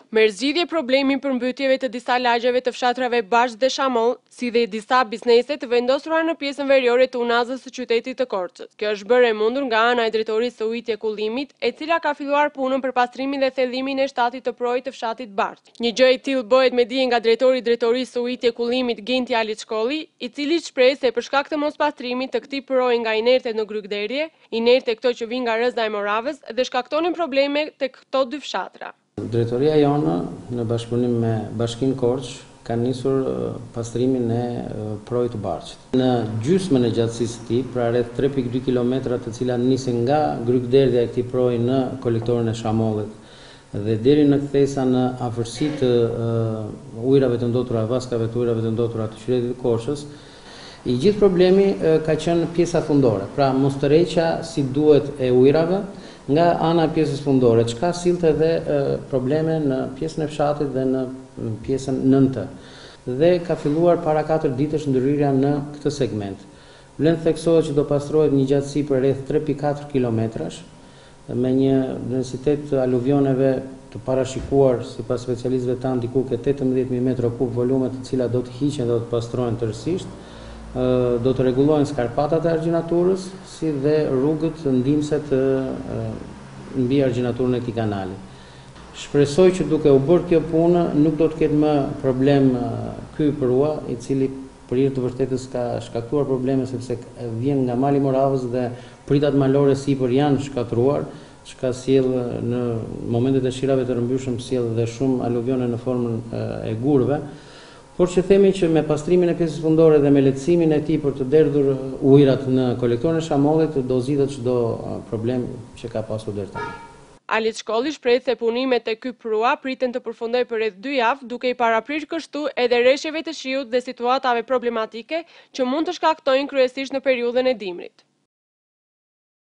Merr zgjidhje problemi përmbytjeve të disa lagjeve të fshatrave Barç dhe Shamoll, si dhe disa biznese të vendosura në pjesën veriore të unazës së qytetit të Korçës. Kjo është bërë e mundur nga ana e drejtorisë së ujitje kullimit, e cila ka filluar punën për pastrimin dhe thellimin e shtatit të përroi të fshatit Barç. Një gjë e tillë bëhet me dije nga drejtori i drejtorisë së ujitje kullimit Genti Aliçkolli, i cili shpreh se për shkak të mospastrimit të këtij përroi nga inertet në grykderje, inerte këto që vijnë nga Rëza e Moravës dhe shkaktonin probleme tek këto dy fshatra. Drejtoria jonë, në bashkëpunim me Bashkinë Korç, ka nisur pastrimin e përrojit të Barçit. Në gjysmën e gjatësisë së tij, pra rreth 3.2 kilometra, të cilat nisin nga grykderdhja e këtij përroji në kolektorin e Shamollit dhe deri në kthesa në afërsi të ujrave të ndotura, vaskave të ujrave të ndotura të qytetit të Korçës, i gjithë problemi ka qenë pjesa fundore, pra mos tërheqja si duhet e ujrave nga ana e pjesës fundore, çka sillte edhe probleme në pjesën e fshatit dhe në pjesën nëntë. Dhe ka filluar para 4 ditësh ndërhyrja në këtë segment. Vlen theksohet që do pastrohet një gjatësi për rreth 3.4 kilometrash me një densitet të aluvioneve të parashikuar sipas specialistëve tanë diku ke 18.000 m3 volume, të cilat do të hiqen dhe do të pastrohen tërësisht. Do të rregullohen skarpatat e argjinaturës, si dhe rrugët ndihmëse të mbi argjinaturën e këtij kanali. Shpresoj që duke u bërë kjo punë nuk do të ketë më problem ky përrua, i cili për hir të vërtetës ka shkaktuar probleme sepse vjen nga mali i Moravës dhe pritat malore sipër janë shkatruar, çka sjell në momentet e shirave të rëmbyshëm sjell dhe shumë aluvione në formën e gurëve. Por që themi që me pastrimin e pjesës fundore dhe me lehtësimin e tij për të derdhur ujërat në kolektorin e Shamollit, do zgjidhet çdo problem që ka pasur deri tani. Aliçkolli shpreh se punimet e ky përrua priten të përfundojë për rreth 2 javë, duke i paraprirë kështu edhe rreshjeve të shiut dhe situatave problematike që mund të shkaktojnë kryesisht në periudhën e dimrit.